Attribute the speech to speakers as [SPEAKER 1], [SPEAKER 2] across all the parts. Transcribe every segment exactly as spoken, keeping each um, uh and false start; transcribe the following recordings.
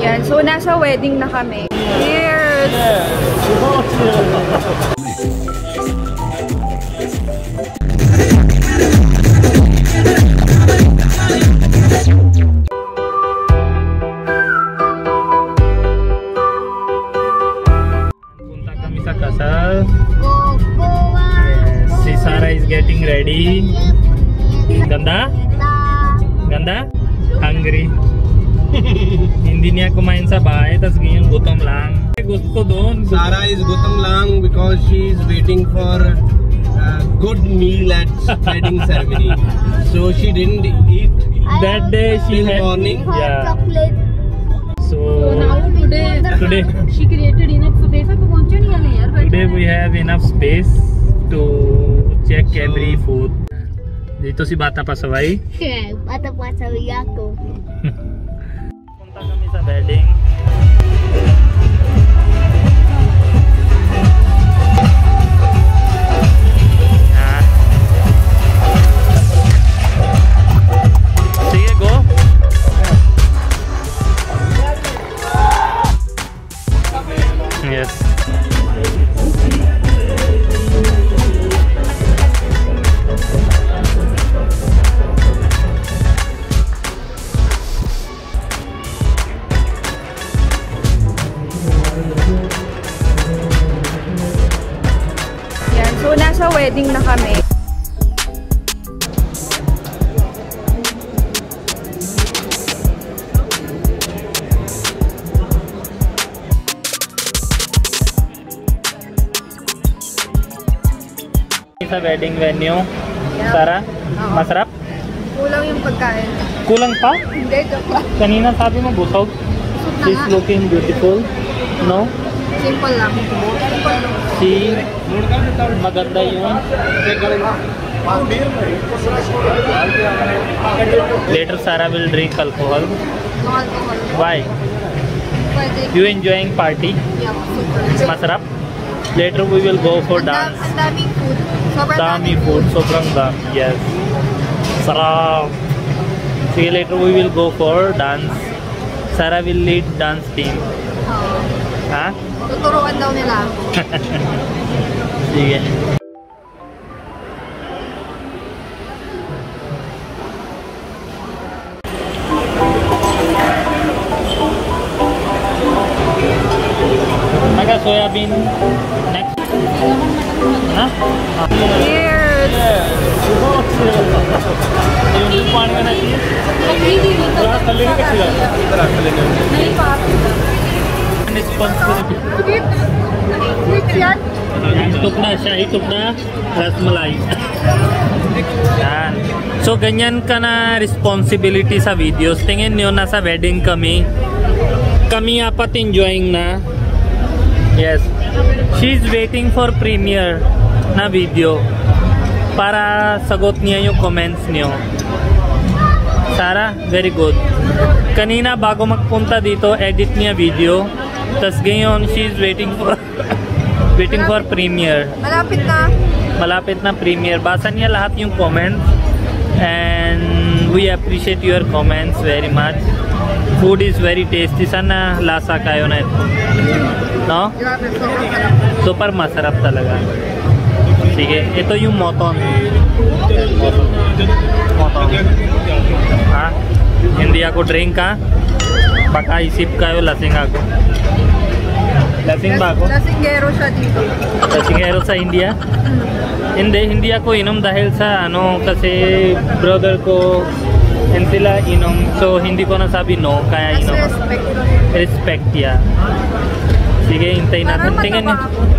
[SPEAKER 1] Yan, so nasa wedding na kami. Cheers!
[SPEAKER 2] Punta kami sa kasal. Yes, si Sarah is getting ready. Ganda? Ganda? Hungry. Hindi niya kumain sa bahay, tas ngayon gutom lang. Gusto doon.
[SPEAKER 3] Sarah is gutom lang because she is waiting for a good meal at wedding ceremony. So she didn't eat
[SPEAKER 2] That day she
[SPEAKER 3] till
[SPEAKER 2] had
[SPEAKER 3] morning.
[SPEAKER 2] Yeah.
[SPEAKER 1] So
[SPEAKER 2] So
[SPEAKER 1] now today,
[SPEAKER 2] today
[SPEAKER 1] she created enough space.
[SPEAKER 2] today we have enough space to check every food. Dito si Bata Pasaway.
[SPEAKER 1] Yeah, bata pasaway ako.
[SPEAKER 2] Punta kami sa wedding. Ah. Sige, go. Yes.
[SPEAKER 1] Yan, so nasa wedding na kami.
[SPEAKER 2] Sa wedding venue.
[SPEAKER 1] Yeah.
[SPEAKER 2] Sarah,
[SPEAKER 1] Oo.
[SPEAKER 2] masarap?
[SPEAKER 1] Kulang yung pagkain.
[SPEAKER 2] Kulang pa?
[SPEAKER 1] Hindi, joke lang.
[SPEAKER 2] Kanina sabi mo busog.
[SPEAKER 1] Busog na
[SPEAKER 2] She's
[SPEAKER 1] nga.
[SPEAKER 2] looking beautiful. No?
[SPEAKER 1] Simple lang. Simple lang.
[SPEAKER 2] Si maganda yun. Later Sarah will drink alcohol.
[SPEAKER 1] No alcohol.
[SPEAKER 2] Why?
[SPEAKER 1] Pwede.
[SPEAKER 2] You enjoying party?
[SPEAKER 1] Yeah, super.
[SPEAKER 2] Masarap? Later we will go for
[SPEAKER 1] Ang dam-
[SPEAKER 2] dance.
[SPEAKER 1] Ang daming food. Sobrang
[SPEAKER 2] Dami
[SPEAKER 1] daming
[SPEAKER 2] food, sobrang dami. Yes. Sarap. Sige, later we will go for dance. Sarah will lead dance team.
[SPEAKER 1] Oo.
[SPEAKER 2] Ha?
[SPEAKER 1] Tuturuan daw nila ako.
[SPEAKER 2] Sige. Maka soybean next. Ha?
[SPEAKER 1] Cheers!
[SPEAKER 2] ये पानी में नहीं थोड़ा थल्ले में कैसे जाता है इधर थल्ले में
[SPEAKER 1] नहीं पाप.
[SPEAKER 2] Responsibility
[SPEAKER 1] Sweet. Sweet yan.
[SPEAKER 2] tukna shahi tukna rasmalai. Yan. So ganyan ka na responsibility sa videos. Tingin niyo nasa wedding kami. Kami apat enjoying na. Yes. She's waiting for premiere na video para sagot niya yung comments niyo. Sarah, very good. Kanina bago magpunta dito, edit niya video. Tas ngayon, she's waiting for waiting for premiere.
[SPEAKER 1] Malapit na.
[SPEAKER 2] Malapit na premiere. Basa niya lahat yung comments. And we appreciate your comments very much. Food is very tasty. Sana lasa kayo na ito. No?
[SPEAKER 1] Grabe, sobrang sarap.
[SPEAKER 2] Super masarap talaga. Sige, ito yung moton. Moton. Ha? Hindi ako drink ha? Baka isip kayo lasing ako. Lasing ba ako?
[SPEAKER 1] Lasinggero siya dito.
[SPEAKER 2] Lasinggero sa India? Hindi, hindi ako inom dahil sa ano, kasi brother ko and sila inom. So hindi ko nasabi no, kaya
[SPEAKER 1] Mas
[SPEAKER 2] inom.
[SPEAKER 1] respect.
[SPEAKER 2] Respect ya. Sige, hintayin natin.
[SPEAKER 1] Parang
[SPEAKER 2] Tingnan
[SPEAKER 1] mataba
[SPEAKER 2] niyo.
[SPEAKER 1] ako.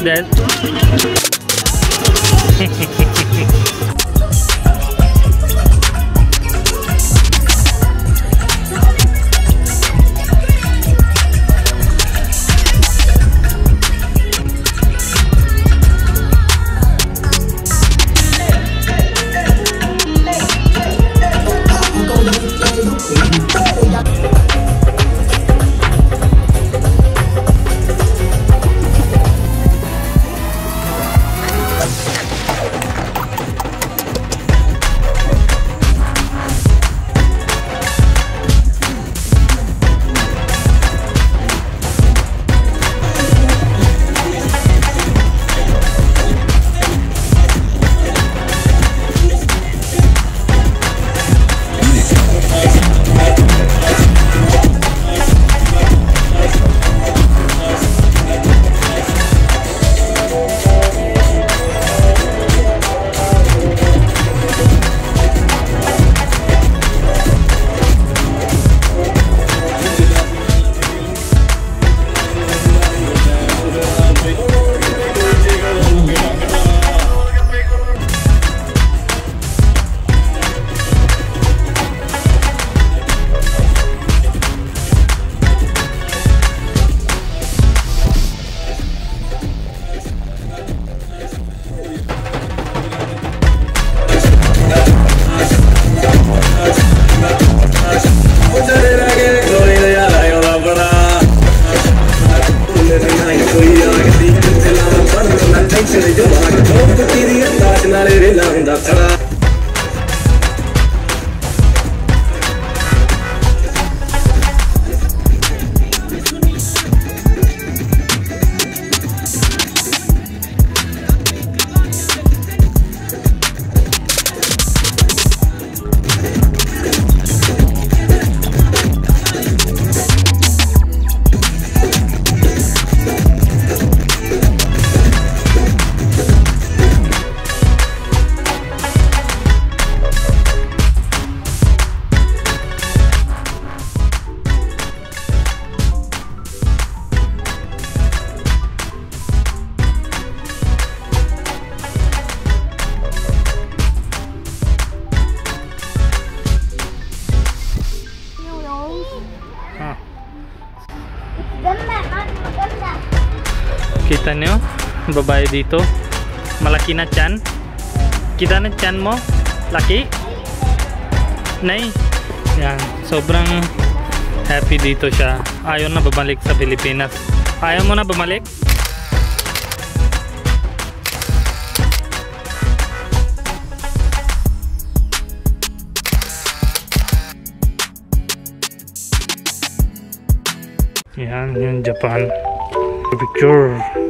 [SPEAKER 2] that? Kita nyo, babae dito, malaki na chan. Kita na chan mo, laki? Nay, yan, sobrang happy dito siya. Ayaw na bumalik sa Pilipinas. Ayaw mo na bumalik? Yan, yung Japan. Picture.